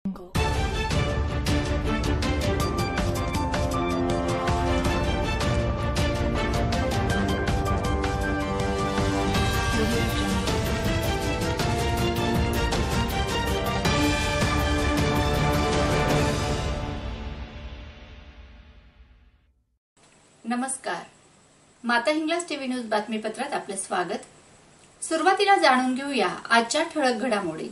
नमस्कार. माता Hinglaj TV news बातमीपत्रात आपले स्वागत. सुरुवातीला जाणून घेऊया आजच्या ठळक घडामोडी.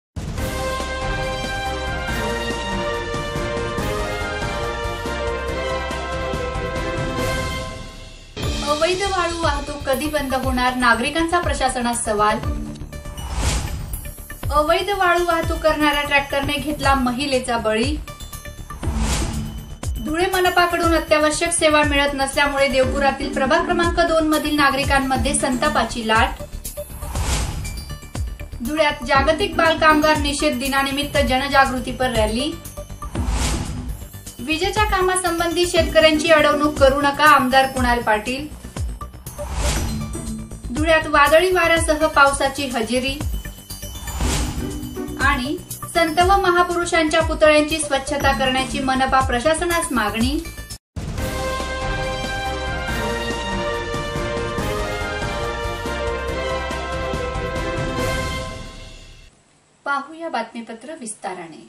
अवैध वाळू वाहतूक कधी बंद होणार, नागरिकांचा प्रशासनात सवाल. अवैध वाळू वाहतूक करणाऱ्या ट्रॅक्टरने घेतला महिलेचा बळी. धुळे मनपाकडून अत्यावश्यक सेवा मिळत नसल्यामुळे देवपुरातील प्रभाग क्रमांक 2 मधील नागरिकांमध्ये संतापाची लाट. धुळ्यात जागतिक बालकामगार निषेध दिनानिमित्त जनजागृतीपर रॅली. विजेच्या कामासंबंधी शेतकऱ्यांची अडवणूक करू नका, आमदार कुणाल पाटील. धुळ्यात वादळी वाऱ्यासह पावसाची हजेरी. आणि संत व महापुरुषांच्या पुतळ्यांची स्वच्छता करण्याची मनपा प्रशासनास मागणी. पाहूया बातमीपत्र विस्ताराने.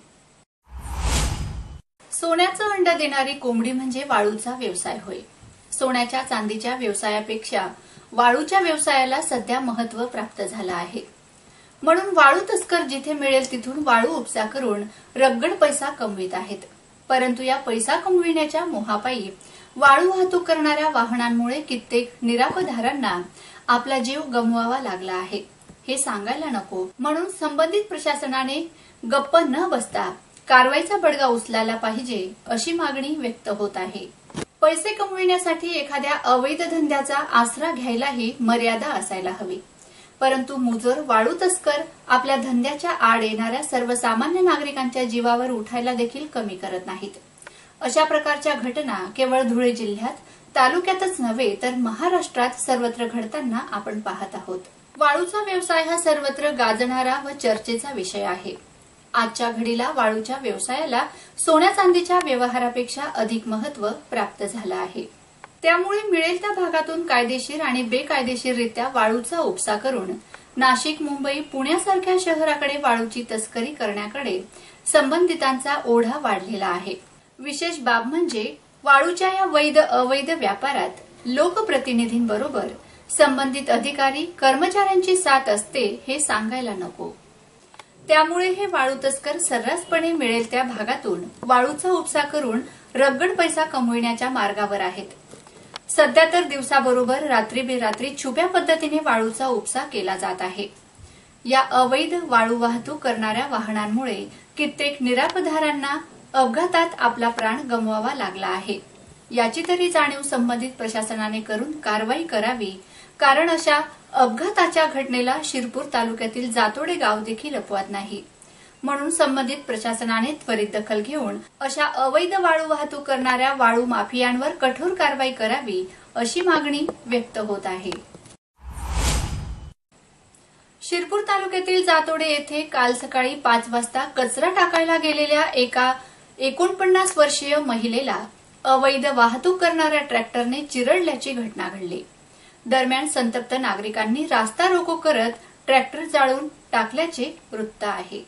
सोन्याचं अंड देणारी कोंबडी म्हणजे वाळूचा व्यवसाय होय. सोन्याच्या चांदीच्या व्यवसायापेक्षा वाळूच्या व्यवसायाला सध्या महत्त्व प्राप्त झालं आहे. म्हणून वाळू तस्कर जिथे मिळेल तिथून वाळू उपसा करून रगड पैसा कमवित आहेत. परंतु या पैसा कमविण्याच्या मोहापायी वाळू वाहतूक करणाऱ्या वाहनांमुळे कित्येक निरापराधांना आपला जीव गमवावा लागला आहे. हे सांगायला नको म्हणून संबंधित प्रशासनाने गप्प न बसता कारवाईचा बडगा उचलायला पाहिजे अशी मागणी व्यक्त होत आहे. पैसे कमविण्यासाठी एखाद्या अवैध धंद्याचा आसरा घ्यायलाही मर्यादा असायला हवी. परंतु मुजोर वाळू तस्कर आपल्या धंद्याच्या आड येणाऱ्या सर्वसामान्य नागरिकांच्या जीवावर उठायला देखील कमी करत नाहीत. अशा प्रकारच्या घटना केवळ धुळे जिल्ह्यात तालुक्यातच नव्हे तर महाराष्ट्रात सर्वत्र घडताना आपण पाहत आहोत. वाळूचा व्यवसाय हा सर्वत्र गाजणारा व चर्चेचा विषय आहे. आजच्या घडीला वाळूच्या व्यवसायाला सोन्या चांदीच्या व्यवहारापेक्षा अधिक महत्त्व प्राप्त झालं आहे. त्यामुळे मिळेल त्या भागातून कायदेशीर आणि बेकायदेशीररित्या वाळूचा उपसा करून नाशिक, मुंबई, पुण्यासारख्या शहराकडे वाळूची तस्करी करण्याकडे संबंधितांचा ओढा वाढलेला आहे. विशेष बाब म्हणजे वाळूच्या या वैध अवैध व्यापारात लोकप्रतिनिधींबरोबर संबंधित अधिकारी कर्मचाऱ्यांची साथ असते हे सांगायला नको. त्यामुळे हे वाळू तस्कर सर्रासपणे मिळेल त्या भागातून वाळूचा उपसा करून रगड पैसा कमविण्याच्या मार्गावर आहेत. सध्या तर दिवसाबरोबर रात्री बेरात्री छुप्या पद्धतीने वाळूचा उपसा केला जात आहे. या अवैध वाळू वाहतूक करणाऱ्या वाहनांमुळे कित्येक निरापराधांना अपघातात आपला प्राण गमवावा लागला आहे. याची तरी जाणीव संबंधित प्रशासनाने करून कारवाई करावी. कारण अशा अपघाताच्या घटनेला शिरपूर तालुक्यातील जातोडे गाव देखील अपवाद नाही. म्हणून संबंधित प्रशासनाने त्वरित दखल घेऊन अशा अवैध वाळू वाहतूक करणाऱ्या वाळू माफियांवर कठोर कारवाई करावी अशी मागणी व्यक्त होत आहे. शिरपूर तालुक्यातील जातोडे येथे काल सकाळी 5 वाजता कचरा टाकायला गेलेल्या एका 49 वर्षीय महिलेला अवैध वाहतूक करणाऱ्या ट्रॅक्टरने चिरडल्याची घटना घडली. दरम्यान संतप्त नागरिकांनी रास्ता रोको करत ट्रॅक्टर जाळून टाकल्याचे वृत्त आहे.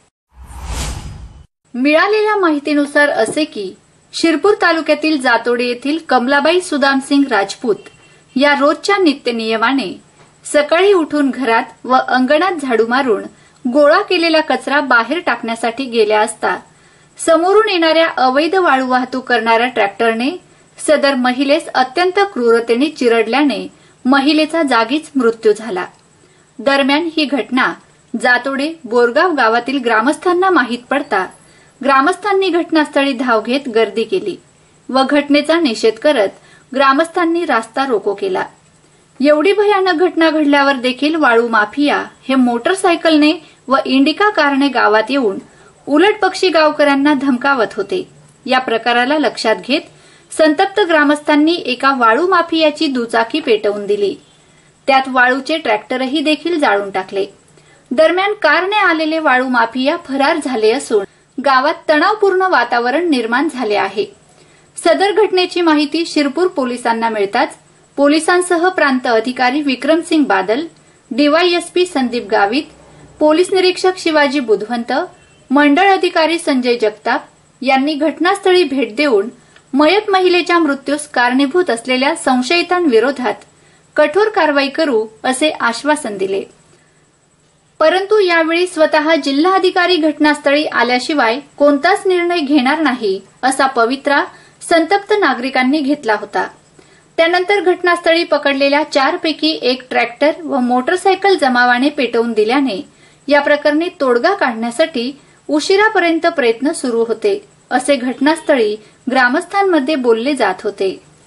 मिळालेल्या माहितीनुसार असे की शिरपूर तालुक्यातील जातोडे येथील कमलाबाई सुदामसिंग राजपूत या रोजच्या नित्यनियमाने सकाळी उठून घरात व अंगणात झाडू मारून गोळा केलेला कचरा बाहेर टाकण्यासाठी गेल्या असता समोरून येणाऱ्या अवैध वाळू वाहतूक करणाऱ्या ट्रॅक्टरने सदर महिलेस अत्यंत क्रूरतेने चिरडल्याने महिलेचा जागीच मृत्यू झाला. दरम्यान ही घटना जातोडे बोरगाव गावातील ग्रामस्थांना माहीत पडता ग्रामस्थांनी घटनास्थळी धाव घेत गर्दी केली व घटनेचा निषेध करत ग्रामस्थांनी रास्ता रोको केला. एवढी भयानक घटना घडल्यावर देखील वाळू माफिया हे मोटरसायकलने व इंडिका कारने गावात येऊन उलटपक्षी गावकऱ्यांना धमकावत होते. या प्रकाराला लक्षात घेत संतप्त ग्रामस्थांनी एका वाळू माफियाची दुचाकी पेटवून दिली. त्यात वाळूचे ट्रॅक्टरही देखील जाळून टाकले. दरम्यान कारने आलेले वाळू माफिया फरार झाले असून गावात तणावपूर्ण वातावरण निर्माण झाले आहे। सदर घटनेची माहिती शिरपूर पोलिसांना मिळताच पोलिसांसह प्रांत अधिकारी विक्रमसिंग बादल, डीवायएसपी संदीप गावित, पोलीस निरीक्षक शिवाजी बुधवंत, मंडळ अधिकारी संजय जगताप यांनी घटनास्थळी भेट देऊन मयत महिलेच्या मृत्यूस कारणीभूत असलेल्या संशयितांविरोधात कठोर कारवाई करू असे आश्वासन दिले। परंतु यावेळी स्वतः जिल्हाधिकारी घटनास्थळी आल्याशिवाय कोणताच निर्णय घेणार नाही असा पवित्रा संतप्त नागरिकांनी घेतला होता। त्यानंतर घटनास्थळी पकडलेल्या 4 पैकी 1 ट्रॅक्टर व मोटरसायकल जमावाने पेटवून दिल्याने या प्रकरणी तोडगा काढण्यासाठी उशिरापर्यंत प्रयत्न सुरू होते असे घटनास्थळी ग्रामस्थांमध्ये बोलले जात होते।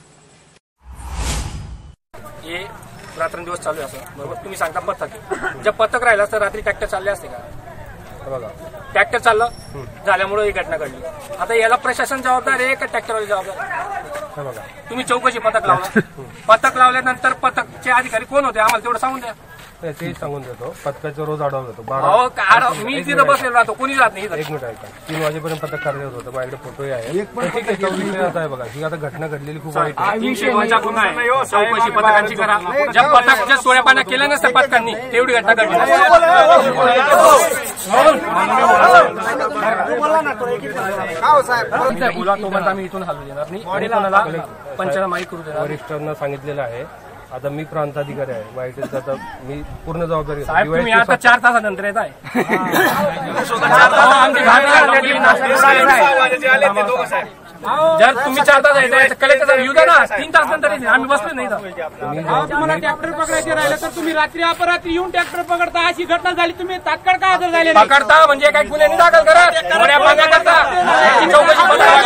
हे रात्रंदिवस चालू आहे असं बरोबर तुम्ही सांगता पथक जर पथक राहिला तर रात्री ट्रॅक्टर चालले असते का? बघा ट्रॅक्टर चाललं झाल्यामुळे ही घटना घडली। आता याला प्रशासन जबाबदार आहे का ट्रॅक्टरवाले जबाबदार? बघा तुम्ही चौकशी पथक लावला, पथक लावल्यानंतर पथकचे अधिकारी कोण होते आम्हाला तेवढं सांगून द्या। ते सांगून देतो, पथकाचा रोज आढावा घेतो। मी तिथं बसलेलो राहतो, कोणी जात नाही। 1 मिनिट ऐका, 3 वाजेपर्यंत पथक कार्यरत होतं, माझ्याकडे फोटोही आहे। ठीक आहे, विषय आता आहे बघा, ही आता घटना घडलेली खूप वाईट आहे। 302 गुन्हा आहे, चौकशी पथकांची करा। ज्या पथक ज्या सोळ्यापाना केल्या नसत्या पथकांनी तेवढी घटना घडली। बोला तोपर्यंत आम्ही इथून हलू देणार नाही आणि कोणाला पंचायत माहिती करू देणार। वरिष्ठांना सांगितलेलं आहे, आता मी प्रांताधिकारी आहे, वाईट आता मी पूर्ण जबाबदारी घेतो। साहेब तुम्ही आता 4 तासानंतर येत आहे। जर तुम्ही 4 तास येत कलेक्टर येऊ द्या ना, 3 तास नंतर येते, आम्ही बसलो नाही। तुम्हाला ट्रॅक्टर पकडायचे राहिले तर तुम्ही रात्री अपरात्री येऊन ट्रॅक्टर पकडता, अशी घटना झाली, तुम्ही तात्काळ का हजर झाले? पकडता म्हणजे काही गुन्ह्यांनी दाखल करा, गुन्ह्या मान्य करता, चौकशी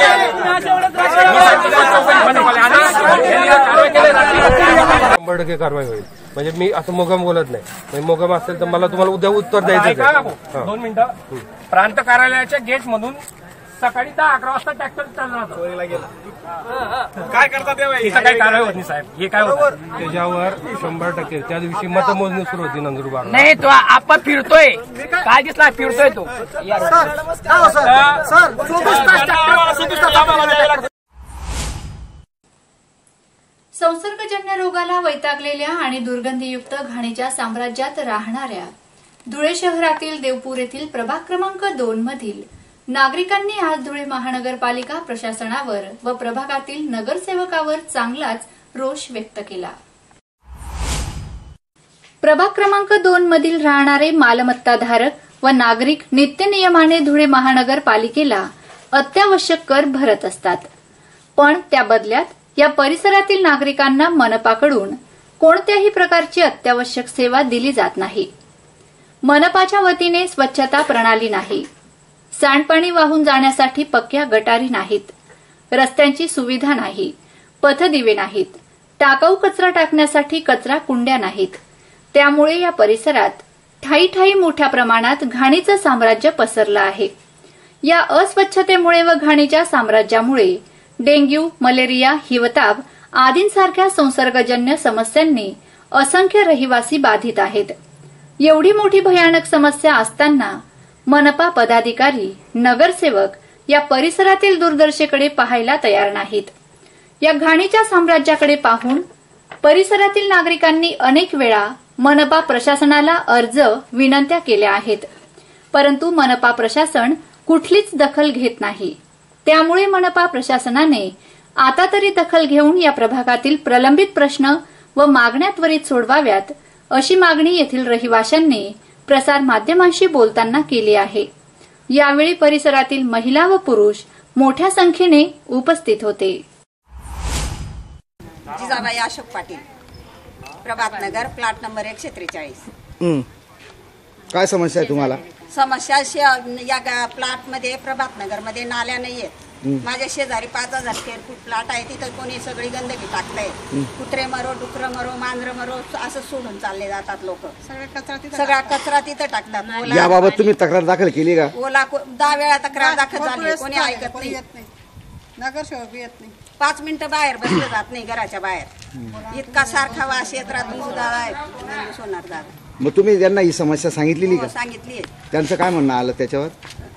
शंभर टक्के कारवाई होईल। म्हणजे मी असं मोगम बोलत नाही, म्हणजे मोगम असेल तर मला तुम्हाला उद्या उत्तर द्यायचं। 2 मिनिटं, प्रांत कार्यालयाच्या गेट मधून सकाळी 10-11 वाजता ट्रॅक्टर चालला होता। काय करता तेव्हा काही कारवाई होत नाही साहेब, हे काय होतं त्याच्यावर 100% त्या दिवशी मतमोजणी सुरू होती नंदुरबार। नाही तो आपण फिरतोय, काय दिसला फिरतोय तो। संसर्गजन्य रोगाला वैतागलेल्या आणि दुर्गंधीयुक्त घाणीच्या साम्राज्यात राहणाऱ्या धुळे शहरातील देवपूर येथील प्रभाग क्रमांक 2 मधील नागरिकांनी आज धुळे महानगरपालिका प्रशासनावर व प्रभागातील नगरसेवकावर चांगलाच रोष व्यक्त केला। प्रभाग क्रमांक 2 मधील राहणारे मालमत्ताधारक व नागरिक नित्यनियमाने धुळे महानगरपालिकेला अत्यावश्यक कर भरत असतात, पण त्या बदल्यात या परिसरातील नागरिकांना मनपाकडून कोणत्याही प्रकारची अत्यावश्यक सेवा दिली जात नाही। मनपाच्या वतीने स्वच्छता प्रणाली नाही, सांडपाणी वाहून जाण्यासाठी पक्क्या गटारी नाहीत, रस्त्यांची सुविधा नाही, पथदिवे नाहीत, टाकाऊ कचरा टाकण्यासाठी कचरा कुंड्या नाहीत। त्यामुळे या परिसरात ठायी मोठ्या प्रमाणात घाणीचं साम्राज्य पसरलं आहे। या अस्वच्छतेमुळे व घाणीच्या साम्राज्यामुळे डेंग्यू, मलेरिया, हिवताप आदींसारख्या संसर्गजन्य समस्यांनी असंख्य रहिवासी बाधित आहेत। एवढी मोठी भयानक समस्या असताना मनपा पदाधिकारी, नगरसेवक या परिसरातील दुर्दशेकडे पाहायला तयार नाहीत। या घाणीच्या साम्राज्याकडे पाहून परिसरातील नागरिकांनी अनेक वेळा मनपा प्रशासनाला अर्ज, विनंत्या केल्या आहेत, परंतु मनपा प्रशासन कुठलीच दखल घेत नाही। त्यामुळे मनपा प्रशासनाने आता तरी दखल घेऊन या प्रभागातील प्रलंबित प्रश्न व मागण्या त्वरित सोडवाव्यात अशी मागणी येथील रहिवाशांनी प्रसार माध्यमांशी बोलताना केली आहे। यावेळी परिसरातील महिला व पुरुष मोठ्या संख्येने उपस्थित होते। Jijabai Ashok Patil, Prabhat Nagar, plot number 143। काय समस्या आहे तुम्हाला? समस्या या प्लॉट मध्ये, प्रभात नगर मध्ये नाल्या नाहीयेत। माझ्या शेजारी 5000 स्क्वेअर फूट प्लॉट आहे, तिथं कोणी सगळी गंदगी टाकलंय। कुत्रे मरो, डुकर मरो, मांजर मरो असं सोडून चालले जातात लोक। सगळा कचरा तिथं टाकतात। याबाबत तुम्ही तक्रार दाखल केली का? 10 वेळा तक्रार दाखल झाली, कोणी ऐकत नाही। नगरसेवक येत नाही, 5 मिनिटं बाहेर बसलं जात नाही घराच्या बाहेर। इतका सारखा वास येत राहतो सोनार दादा। मग तुम्ही त्यांना ही समस्या सांगितलेली का? सांगितली। त्यांचं काय म्हणणं आलं त्याच्यावर?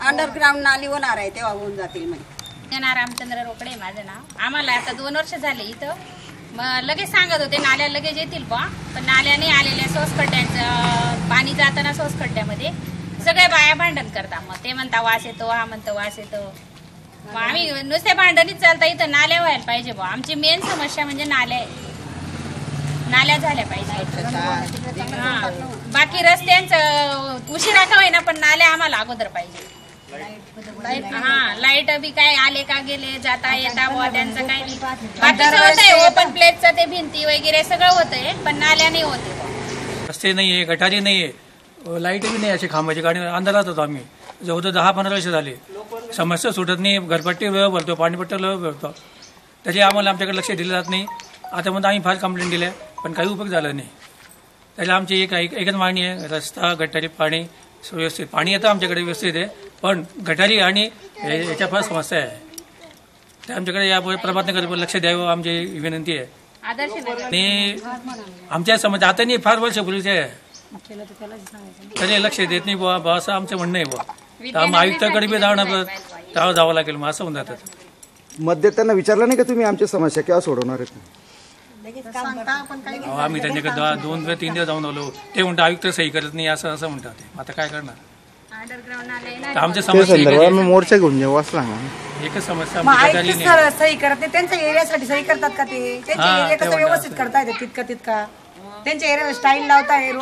अंडरग्राऊंड नाली होणार आहे तेव्हा होऊन जातील म्हणजे. रामचंद्र रोकडे माझं नाव. आम्हाला आता 2 वर्ष झाले इथं. मग लगेच सांगत होते नाल्या लगेच येतील बा, पण नाल्या नाही आलेल्या. सोसखड्ड्याचं पाणी जाताना सोसखड्ड्यामध्ये सगळे बाया भांडण करतात. मग ते म्हणता वास येतो, हा म्हणतो वास येतो. मग आम्ही नुसते भांडणीच चालता. इथं नाल्या व्हायला पाहिजे बा. आमची मेन समस्या म्हणजे नाल्या आहे. नाल्या झाल्या पाहिजे. हा, बाकी रस्त्यांचं उशिरा का होईना, पण नाल्या आम्हाला अगोदर पाहिजे. हा, लाईट बी काय आले का गेले, जाता येता बुवा त्यांचं काही नाही. बाकीचं होतंय ओपन प्लेटचं, ते भिंती वगैरे सगळं होतंय, पण नाल्या नाही होते. रस्ते नाहीये, गटारी नाहीये, लाईट बी नाही. अशी खांबाची गाडी अंधारात होतो आम्ही. जवळ 10-15 वर्ष झाले. समस्या सुटत नाही. घरपट्टी भरतो, पाणीपट्टी भरतो, त्याचे आम्हाला आमच्याकडे लक्ष दिलं जात नाही. आता म्हणतो आम्ही फार कंप्लेंट दिल्या, पण काही उपयोग झाला नाही. त्याला आमची एकच मागणी आहे, रस्ता, गटारी, पाणी व्यवस्थित. पाणी येतं आमच्याकडे व्यवस्थित आहे, पण गटारी आणि याच्या फार समस्या आहे. ते आमच्याकडे या प्रभातनगर लक्ष द्यावं आमची विनंती आहे. आणि आमच्या समस्या आता नाही, फार वर्षापूर्वीचे आहे, तरी लक्ष देत नाही बुवा असं आमचं म्हणणं आहे बुवा. तर आयुक्ताकडे बी जावं लागेल मग असं होऊन जातात. मध्य त्यांना विचारलं नाही का तुम्ही आमच्या समस्या केव्हा सोडवणार आहेत? आम्ही त्यांच्याकडे 2-3 दिवस जाऊन आलो. ते म्हणतात आयुक्त सही करत नाही, असं म्हणतात. ते आता काय करणार? आमच्या समस्या मोर्चा घेऊन जाऊ असला एकच समस्या सही करत नाही. त्यांच्या एरियासाठी सही करतात का ते? त्यांच्या एरिया कसं व्यवस्थित करता येते तितका त्यांच्या एरियाला स्टाईल लावताय.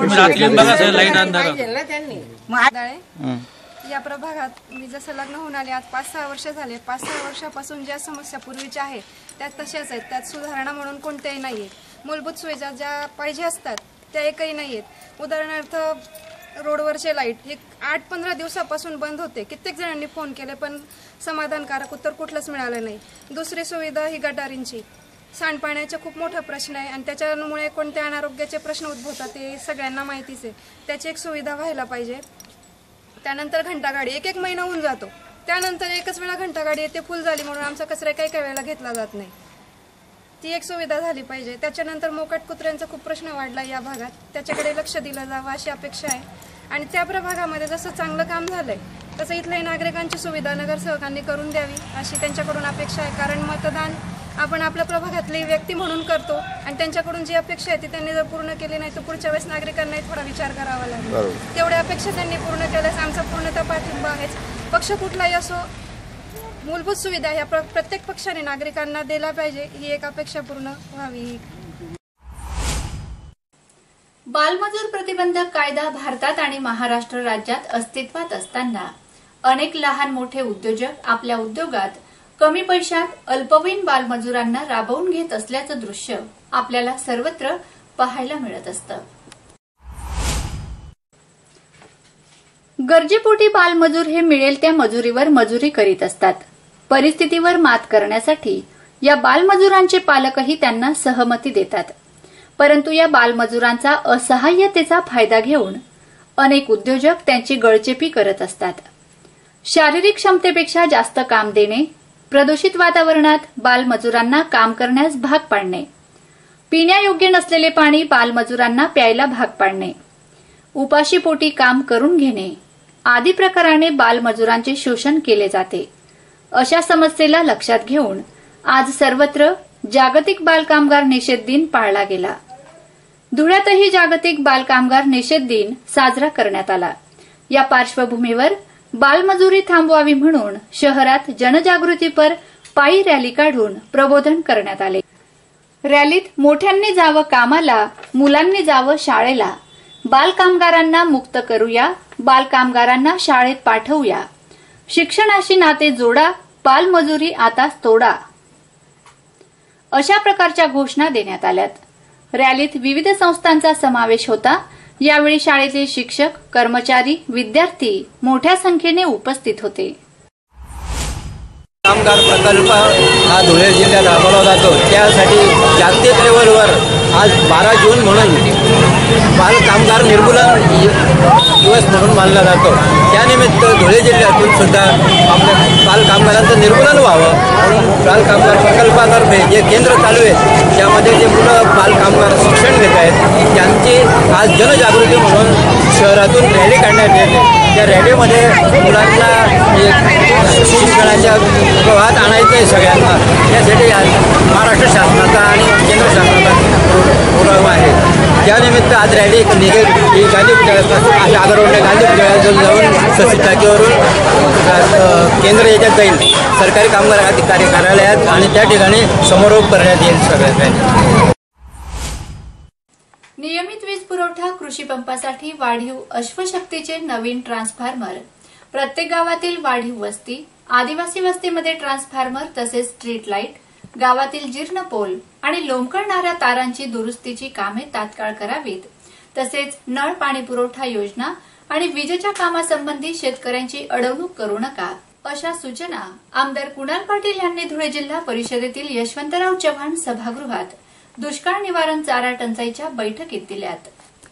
या प्रभागात मी जसं लग्न होऊन आले आज 5-6 वर्ष झाले. 5-6 वर्षापासून ज्या समस्या पूर्वीच्या आहेत त्या तशाच आहेत. त्यात सुधारणा म्हणून कोणत्याही नाही आहेत. मूलभूत सुविधा ज्या पाहिजे असतात त्या एकही नाही आहेत. उदाहरणार्थ रोडवरचे लाईट हे 8-15 दिवसापासून बंद होते. कित्येक जणांनी फोन केले, पण समाधानकारक उत्तर कुठलंच मिळालं नाही. दुसरी सुविधा ही गटारींची. सांडपाण्याचा खूप मोठा प्रश्न आहे आणि त्याच्यामुळे कोणत्या अनारोग्याचे प्रश्न उद्भवतात ते सगळ्यांना माहितीच आहे. त्याची एक सुविधा व्हायला पाहिजे. त्यानंतर घंटागाडी 1-1 महिना होऊन जातो. त्यानंतर एकच वेळा घंटागाडी येते, फुल झाली म्हणून आमचा कचरा काही वेळेला घेतला जात नाही. ती एक सुविधा झाली पाहिजे. त्याच्यानंतर मोकाट कुत्र्यांचा खूप प्रश्न वाढला या भागात, त्याच्याकडे लक्ष दिलं जावं अशी अपेक्षा आहे. आणि त्या प्रभागामध्ये जसं चांगलं काम झालंय तसं इथल्याही नागरिकांची सुविधा नगरसेवकांनी करून द्यावी अशी त्यांच्याकडून अपेक्षा आहे. कारण मतदान आपण आपल्या प्रभागातली व्यक्ती म्हणून करतो आणि त्यांच्याकडून जी अपेक्षा आहे ती त्यांनी जर पूर्ण केली नाही तर पुढच्या वेळेस नागरिकांनाही थोडा विचार करावा लागेल. तेवढ्या अपेक्षा त्यांनी पूर्ण केल्यास आमचा पूर्णतः पाठिंबा आहेच. पक्ष कुठलाही असो, मूलभूत सुविधा ह्या प्रत्येक पक्षाने नागरिकांना दिला पाहिजे, ही एक अपेक्षा पूर्ण व्हावी. बालमजूर प्रतिबंधक कायदा भारतात आणि महाराष्ट्र राज्यात अस्तित्वात असताना अनेक लहान मोठे उद्योजक आपल्या उद्योगात कमी पैशात अल्पवयीन बालमजुरांना राबवून घेत असल्याचं दृश्य आपल्याला सर्वत्र पाहायला मिळत असतं. गरजेपोटी बालमजूर हे मिळेल त्या मजुरीवर मजुरी करीत असतात. परिस्थितीवर मात करण्यासाठी या बालमजुरांचे पालकही त्यांना सहमती देतात. परंतु या बालमजुरांचा असहाय्यतेचा फायदा घेऊन अनेक उद्योजक त्यांची गळचेपी करत असतात. शारीरिक क्षमतेपेक्षा जास्त काम देणे, प्रदूषित वातावरणात बालमजुरांना काम करण्यास भाग पाडणे, पिण्यायोग्य नसलेले पाणी बालमजुरांना प्यायला भाग पाडणे, उपाशीपोटी काम करून घेणे आदी प्रकाराने बालमजुरांचे शोषण केले जाते. अशा समस्येला लक्षात घेऊन आज सर्वत्र जागतिक बालकामगार निषेध दिन पाळला गेला. धुळ्यातही जागतिक बालकामगार निषेध दिन साजरा करण्यात आला. या पार्श्वभूमीवर बालमजुरी थांबवावी म्हणून शहरात जनजागृतीपर पायी रॅली काढून प्रबोधन करण्यात आले. रॅलीत मोठ्यांनी जावं कामाला, मुलांनी जावं शाळेला, बालकामगारांना मुक्त करूया, बालकामगारांना शाळेत पाठवूया, शिक्षणाशी नाते जोडा, बालमजुरी आताच तोडा अशा प्रकारच्या घोषणा देण्यात आल्यात. रॅलीत विविध संस्थांचा समावेश होता. यावेळी शाळेचे शिक्षक, कर्मचारी, विद्यार्थी मोठ्या संख्येने उपस्थित होते. कामगार प्रकल्प हा धुळे जिल्ह्यात राबवला जातो. त्यासाठी जागतिक लेवलवर आज 12 जून म्हणून बालकामगार निर्मूलन दिवस म्हणून मानला जातो. त्यानिमित्त धुळे जिल्ह्यातून सुद्धा आपल्या बालकामगारांचं निर्मूलन व्हावं म्हणून बालकामगार प्रकल्पातर्फे जे केंद्र चालू आहे त्यामध्ये जे मुलं बालकामगार शिक्षण घेत आहेत त्यांची आज जनजागृती म्हणून शहरातून रॅली काढण्यात येते. त्या रॅलीमध्ये मुलांना शिक्षणाच्या प्रवाहात आणायचं आहे सगळ्यांना. यासाठी आज महाराष्ट्र शासनाचा आणि केंद्र शासनाचा प्रोग्राम आहे. त्यानिमित्त आज रॅली निघेल ही गांधी पुतळ्यापासून आगारोडने गांधी पुतळ्यातून जाऊन ससी टाकीवरून केंद्र याच्यात जाईल सरकारी कामगार अधिकारी कार्यालयात आणि त्या ठिकाणी समारोप करण्यात येईल सगळ्यांनी. नियमित वीज पुरवठा कृषी पंपासाठी वाढीव अश्वशक्तीचे नवीन ट्रान्सफॉर्मर, प्रत्येक गावातील वाढीव वस्ती, आदिवासी वस्तीमध्ये ट्रान्सफॉर्मर तसेच स्ट्रीट लाईट, गावातील जीर्ण पोल आणि लोंबकळणाऱ्या तारांची दुरुस्तीची कामे तात्काळ करावीत. तसेच नळ पाणी पुरवठा योजना आणि विजेच्या कामासंबंधी शेतकऱ्यांची अडवणूक करू नका, अशा सूचना आमदार कुणाल पाटील यांनी धुळे जिल्हा परिषदेतील यशवंतराव चव्हाण सभागृहात दुष्काळ निवारण चारा टंचाईच्या बैठकीत दिल्यात.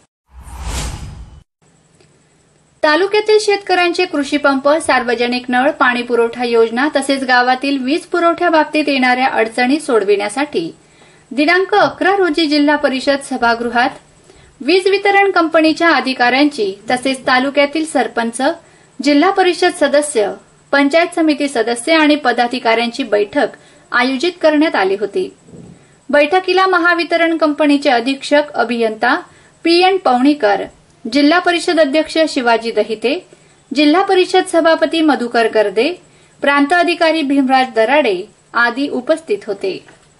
तालुक्यातील शेतकऱ्यांचे कृषी पंप, सार्वजनिक नळ पाणी पुरवठा योजना तसेच गावातील वीज पुरवठ्याबाबतीत येणाऱ्या अडचणी सोडविण्यासाठी दिनांक 11 रोजी जिल्हा परिषद सभागृहात वीज वितरण कंपनीच्या अधिकाऱ्यांची तसेच तालुक्यातील सरपंच, जिल्हा परिषद सदस्य, पंचायत समिती सदस्य आणि पदाधिकाऱ्यांची बैठक आयोजित करण्यात आली होती. बैठकीला महावितरण कंपनीचे अधीक्षक अभियंता PN पवणीकर, जिल्हा परिषद अध्यक्ष शिवाजी दहिते, जिल्हा परिषद सभापती मधुकर गर्दे, प्रांत अधिकारी भीमराज दराडे आदी उपस्थित होते.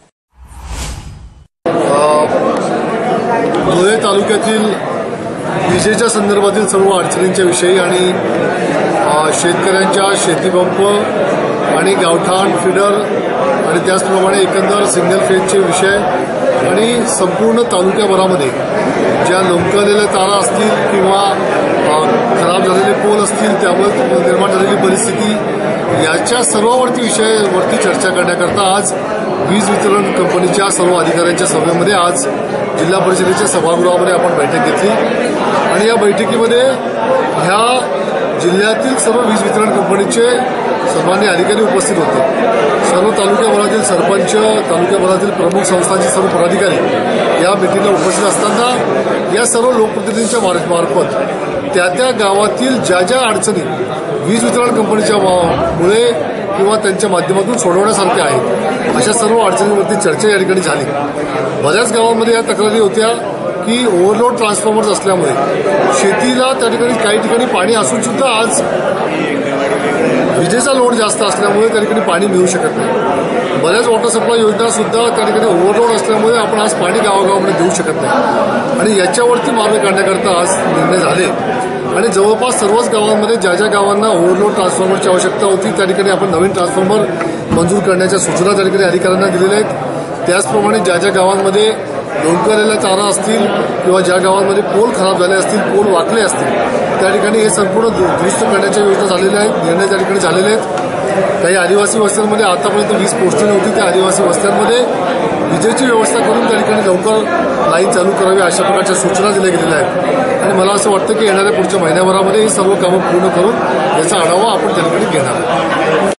धुळे तालुक्यातील विजेच्या संदर्भातील सर्व अडचणींच्या विषयी आणि शेतकऱ्यांच्या शेतीपंप आणि गावठाण फिडर आणि त्याचप्रमाणे एकंदर सिंगल फेजचे विषय आणि संपूर्ण तालुक्याभरामध्ये ज्या लोंबकळलेल्या तारा असतील किंवा खराब झालेले पोल असतील त्यामुळे निर्माण झालेली परिस्थिती याच्या सर्ववरती विषयावरती चर्चा करण्याकरता आज वीज वितरण कंपनीच्या सर्व अधिकाऱ्यांच्या सभेमध्ये आज जिल्हा परिषदेच्या सभागृहामध्ये आपण बैठक घेतली आणि या बैठकीमध्ये ह्या जिल्ह्यातील सर्व वीज वितरण कंपनीचे सन्मान्य अधिकारी उपस्थित होते. सर्व तालुक्याभरातील सरपंच, तालुक्याभरातील प्रमुख संस्थांचे सर्व पदाधिकारी या मीटिंगला उपस्थित असताना या सर्व लोकप्रतिनिधींच्या मार्फत त्या गावातील ज्या ज्या अडचणी वीज वितरण कंपनीच्या मुळे किंवा त्यांच्या माध्यमातून सोडवण्यासारख्या आहेत अशा सर्व अडचणींवरती चर्चा या ठिकाणी झाली. बऱ्याच गावांमध्ये या तक्रारी होत्या की ओव्हरलोड ट्रान्सफॉर्मर्स असल्यामुळे शेतीला त्या ठिकाणी काही ठिकाणी पाणी असून सुद्धा आज विजेचा लोड जास्त असल्यामुळे त्या ठिकाणी पाणी मिळू शकत नाही. बऱ्याच वॉटर सप्लाय योजना सुद्धा त्या ठिकाणी ओव्हरलोड असल्यामुळे आपण आज पाणी गावागावामध्ये देऊ शकत नाही आणि याच्यावरती मार्ग काढण्याकरता आज निर्णय झाले आणि जवळपास सर्वच गावांमध्ये ज्या ज्या गावांना ओव्हरलोड ट्रान्सफॉर्मरची आवश्यकता होती त्या ठिकाणी आपण नवीन ट्रान्सफॉर्मर मंजूर करण्याच्या सूचना त्या ठिकाणी अधिकाऱ्यांना दिलेल्या आहेत. त्याचप्रमाणे ज्या ज्या गावांमध्ये लोंबकळलेल्या तारा असतील किंवा ज्या गावांमध्ये पोल खराब झाले असतील, पोल वाकले असतील त्या ठिकाणी हे संपूर्ण दुरुस्त करण्याच्या योजना झालेल्या आहेत, निर्णय त्या ठिकाणी झालेले आहेत. काही आदिवासी वस्त्यांमध्ये आतापर्यंत वीज पोहोचली नव्हती, त्या आदिवासी वस्त्यांमध्ये विजेची व्यवस्था करून त्या ठिकाणी लवकर लाईन चालू करावी अशा प्रकारच्या सूचना दिल्या गेलेल्या आहेत आणि मला असं वाटतं की येणाऱ्या पुढच्या महिन्याभरामध्ये ही सर्व कामं पूर्ण करून याचा आढावा आपण त्या ठिकाणी घेणार.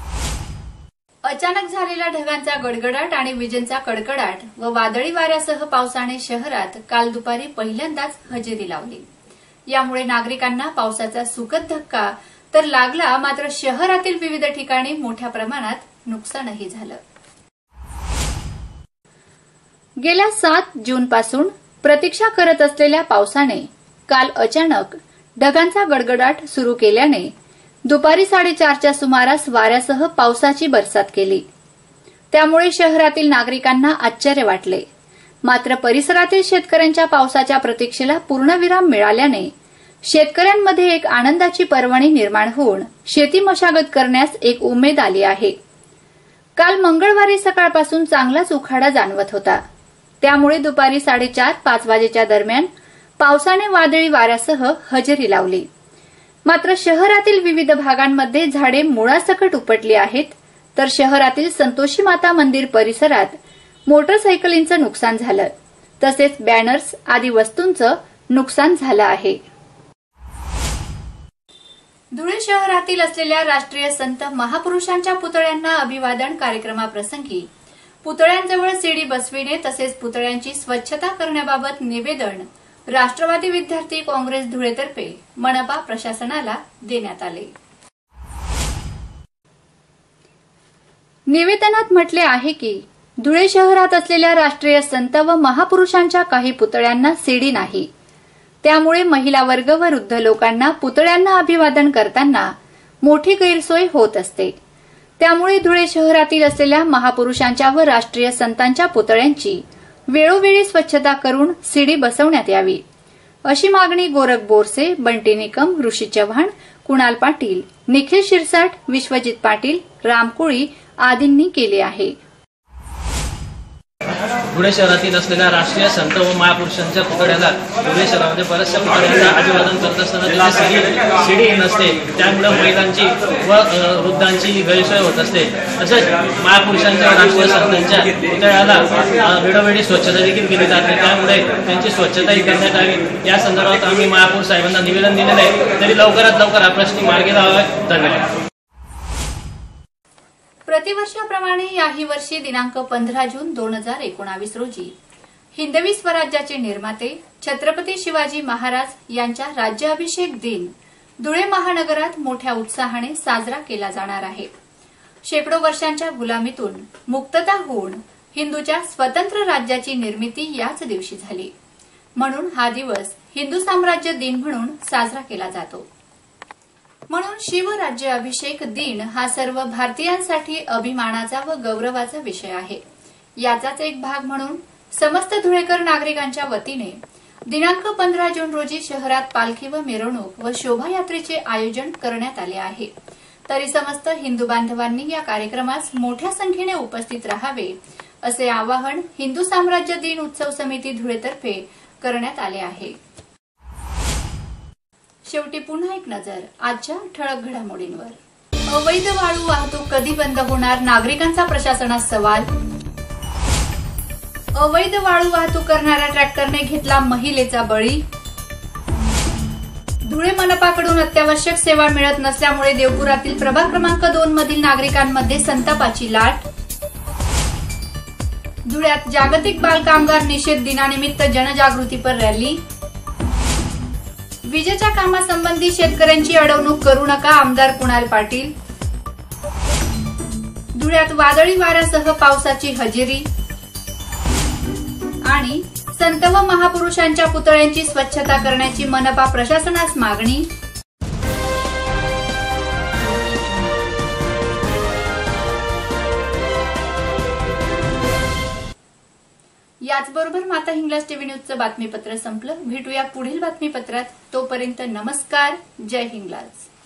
अचानक झालेल्या ढगांचा गडगडाट आणि विजेंचा कडकडाट व वादळी वाऱ्यासह पावसाने शहरात काल दुपारी पहिल्यांदाच हजेरी लावली. यामुळे नागरिकांना पावसाचा सुखद धक्का तर लागला, मात्र शहरातील विविध ठिकाणी मोठ्या प्रमाणात नुकसानही झालं. गेल्या 7 जूनपासून प्रतीक्षा करत असलेल्या पावसाने काल अचानक ढगांचा गडगडाट सुरू केल्याने दुपारी 4:30च्या सुमारास वाऱ्यासह पावसाची बरसात केली. त्यामुळे शहरातील नागरिकांना आश्चर्य वाटले. मात्र परिसरातील शेतकऱ्यांच्या पावसाच्या प्रतीक्षेला पूर्णविराम मिळाल्याने शेतकऱ्यांमध्ये एक आनंदाची पर्वणी निर्माण होऊन शेती मशागत करण्यास एक उमेद आली आहे. काल मंगळवारी सकाळपासून चांगलाच उखाडा जाणवत होता. त्यामुळे दुपारी 4:30-5 वाजेच्या दरम्यान पावसाने वादळी वाऱ्यासह हजेरी लावली. मात्र शहरातील विविध भागांमध्ये झाडे मुळासकट उपटली आहेत, तर शहरातील संतोषी माता मंदिर परिसरात मोटरसायकलींचं नुकसान झालं, तसेच बॅनर्स आदी वस्तूंचं नुकसान झालं आहे. धुळे शहरातील असलेल्या राष्ट्रीय संत महापुरुषांच्या पुतळ्यांना अभिवादन कार्यक्रमाप्रसंगी पुतळ्यांजवळ सीडी बसविणे तसेच पुतळ्यांची स्वच्छता करण्याबाबत निवेदन राष्ट्रवादी विद्यार्थी काँग्रेस धुळेतर्फे मनपा प्रशासनाला देण्यात आले। निवेदनात म्हटले आहे की धुळे शहरात असलेल्या राष्ट्रीय संत व महापुरुषांच्या काही पुतळ्यांना सीडी नाही, त्यामुळे महिला वर्ग व वृद्ध लोकांना पुतळ्यांना अभिवादन करताना मोठी गैरसोय होत असते। त्यामुळे धुळे शहरातील असलेल्या महापुरुषांच्या व राष्ट्रीय संतांच्या पुतळ्यांची वेळोवेळी स्वच्छता करून सीडी बसवण्यात यावी, अशी मागणी गोरख बोरसे, बंटी निकम, ऋषी चव्हाण, कुणाल पाटील, निखिल शिरसाट, विश्वजित पाटील, राम कोळी आदींनी केली आहे। धुळे शहरातील असलेल्या राष्ट्रीय संत व महापुरुषांच्या पुतळ्याला धुळे शहरामध्ये बऱ्याचशा पुतळ्यांचा अभिवादन करत असताना त्याची सीडी नसते, त्यामुळे महिलांची व वृद्धांची गैरसोय होत असते। तसेच महापुरुषांच्या राष्ट्रीय संतांच्या पुतळ्याला वेळोवेळी स्वच्छता देखील केली जाते, त्यामुळे त्यांची स्वच्छताही करण्यात यावी। या संदर्भात आम्ही महापौर साहेबांना निवेदन दिलेले आहे, तरी लवकरात लवकर हा प्रश्न मार्गी लावावा। धन्यवाद। प्रतिवर्षाप्रमाणे याही वर्षी दिनांक 15 जून 2019 रोजी हिंदवी स्वराज्याचे निर्माते छत्रपती शिवाजी महाराज यांच्या राज्याभिषेक दिन धुळे महानगरात मोठ्या उत्साहाने साजरा केला जाणार आहे। शेकडो वर्षांच्या गुलामीतून मुक्तता होऊन हिंदूच्या स्वतंत्र राज्याची निर्मिती याच दिवशी झाली, म्हणून हा दिवस हिंदू साम्राज्य दिन म्हणून साजरा केला जातो। म्हणून शिवराज्य अभिषेक दिन हा सर्व भारतीयांसाठी अभिमानाचा व गौरवाचा विषय आहे। याचाच एक भाग म्हणून समस्त धुळेकर नागरिकांच्या वतीने दिनांक 15 जून रोजी शहरात पालखी व मिरवणूक व शोभायात्रेचे आयोजन करण्यात आले आहे। तरी समस्त हिंदू बांधवांनी या कार्यक्रमास मोठ्या संख्येने उपस्थित राहावे असे आवाहन हिंदू साम्राज्य दिन उत्सव समिती धुळेतर्फे करण्यात आले आहे। शेवटी पुन्हा एक नजर आजच्या ठळक घडामोडींवर। अवैध वाळू वाहतूक कधी बंद होणार, नागरिकांचा प्रशासनास सवाल। अवैध वाळू वाहतूक करणाऱ्या ट्रॅक्टरने घेतला महिलेचा बळी। धुळे मनपाकडून अत्यावश्यक सेवा मिळत नसल्यामुळे देवपुरातील प्रभाग क्रमांक 2 मधील नागरिकांमध्ये संतापाची लाट। धुळ्यात जागतिक बाल कामगार निषेध दिनानिमित्त जनजागृतीपर रॅली। विजेच्या कामासंबंधी शेतकऱ्यांची अडवणूक करू नका, आमदार कुणाल पाटील। धुळ्यात वादळी वाऱ्यासह पावसाची हजेरी आणि संत व महापुरुषांच्या पुतळ्यांची स्वच्छता करण्याची मनपा प्रशासनास मागणी। याचबरोबर माता हिंगलाज टीव्ही न्यूजचं बातमीपत्र संपलं। भेटूया पुढील बातमीपत्रात, तोपर्यंत नमस्कार, जय हिंगलाज।